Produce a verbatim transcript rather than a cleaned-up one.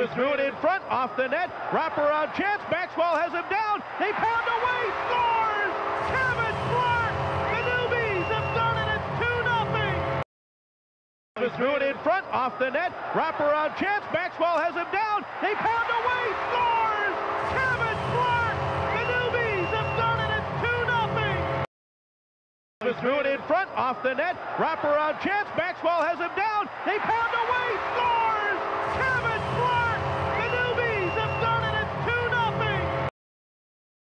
Threw it in front, off the net, wraparound chance, Maxwell has him down, they pound away, scores! Kevin Clark! The Newbies have done it, it's two nothing! Threw it in front, off the net, wraparound chance, Maxwell has him down, they pound away, scores! Kevin Clark! The Newbies have done it, it's two nothing! Threw it in front, off the net, wraparound chance, Maxwell has him down, they pound away, scores!